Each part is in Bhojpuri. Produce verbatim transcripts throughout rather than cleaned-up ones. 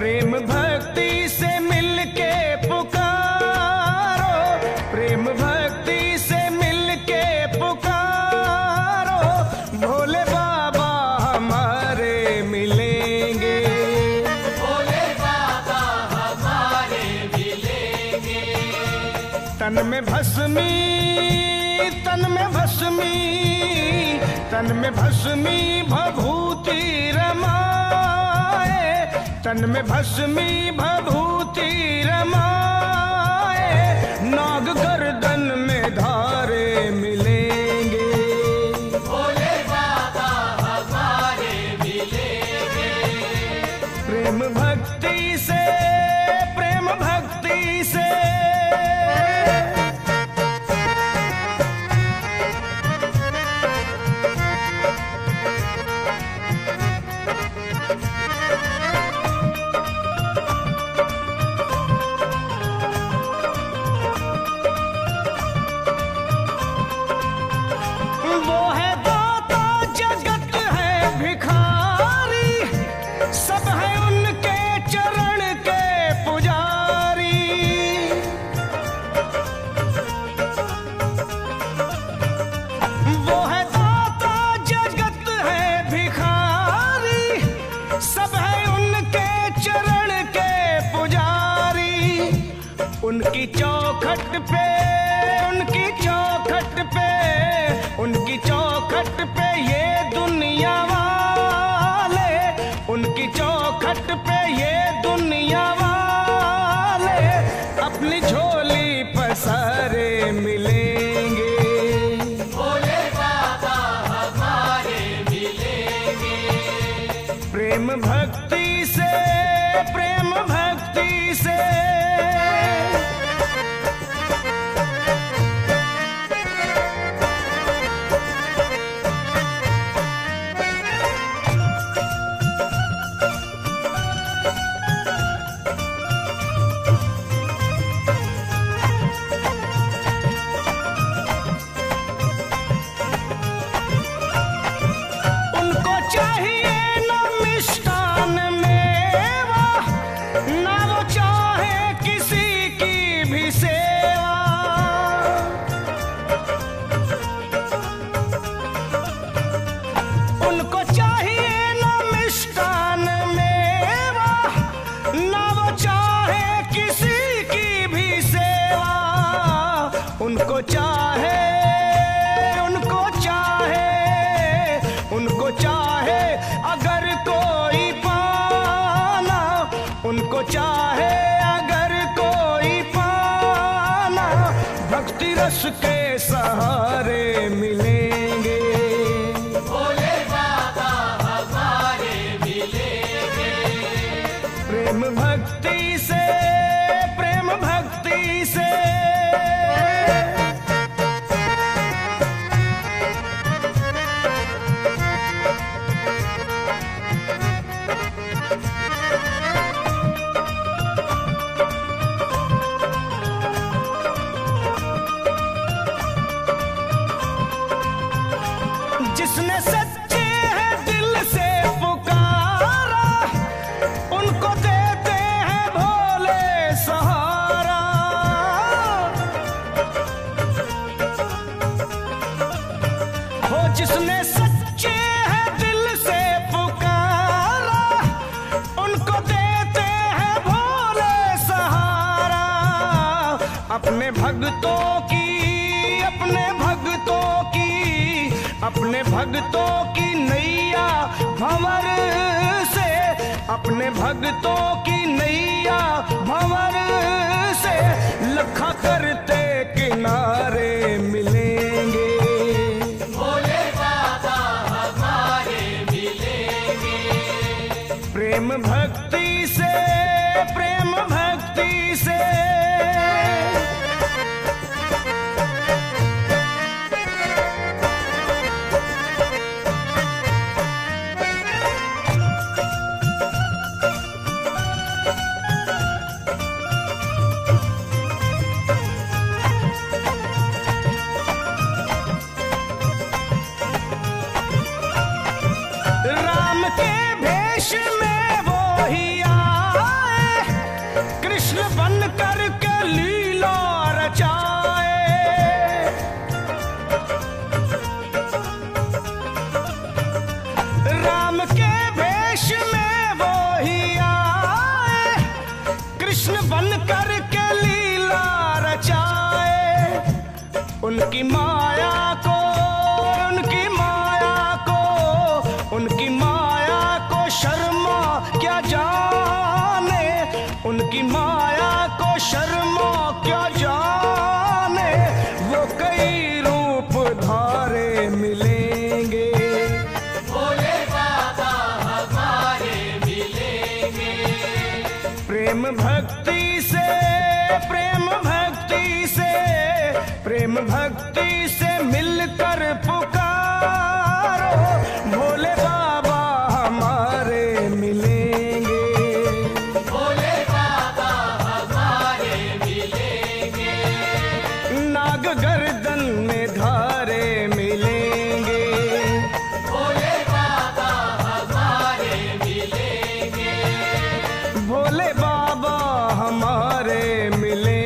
प्रेम भक्ति से मिलके पुकारो, प्रेम भक्ति से मिलके पुकारो, भोले बाबा हमारे मिलेंगे, भोले बाबा हमारे मिलेंगे। तन में भस्मी तन में भस्मी तन में भस्मी भभूति रमाए, तन में भस्मी भभूति रमाए, नाग गर्दन में धारे मिलेंगे, भोले बाबा हमारे मिलेंगे। प्रेम भक्ति से प्रेम भक्ति से उनकी चौखट पे उनकी चौखट पे उनकी चौखट पे ये दुनिया वाले, उनकी चौखट पे ये दुनिया वाले, अपनी झोली पसारे मिलेंगे, भोले बाबा हमारे मिलेंगे। प्रेम भक्ति से प्रेम भक्ति से उनको चाहे उनको चाहे उनको चाहे अगर कोई पाना, उनको चाहे अगर कोई पाना, भक्ति रस के सहारे मिलेंगे, भोले बाबा हमारे मिलेंगे। प्रेम भक्ति से प्रेम भक्ति से जिसने सच्चे हैं दिल से पुकारा, उनको देते हैं भोले सहारा, हो जिसने सच्चे हैं दिल से पुकारा, उनको देते हैं भोले सहारा, अपने भक्तों की अपने भक्तों की अपने भक्तों की नैया भंवर से, अपने भक्तों की नैया भंवर से, लखा करते किनारे मिलेंगे, भोले बाबा हमारे मिलेंगे। प्रेम भक्ति से प्रेम भक्ति से राम के भेष में वो ही आ वेश में वो ही आए, कृष्ण बन कर के लीला रचाए। उनकी माया को, उनकी माया को, उनकी माया को शर्मा क्या जाने, उनकी माया को शर्मा क्या जाने। वो कई रूप धारे मिलेंगे, भोले बाबा हमारे मिलेंगे। प्रेम भक्ति से, प्रेम भक्ति से, प्रेम भक्ति से मिलकर पुकारो, भोले बाबा हमारे मिलेंगे। भोले बाबा हमारे मिलेंगे। नाग गर्दन में धारे मिलेंगे, भोले बाबा हमारे मिलेंगे। भोले बाबा हमारे मिलेंगे।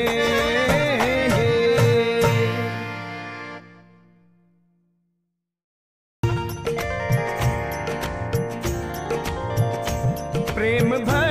प्रेम भक्ति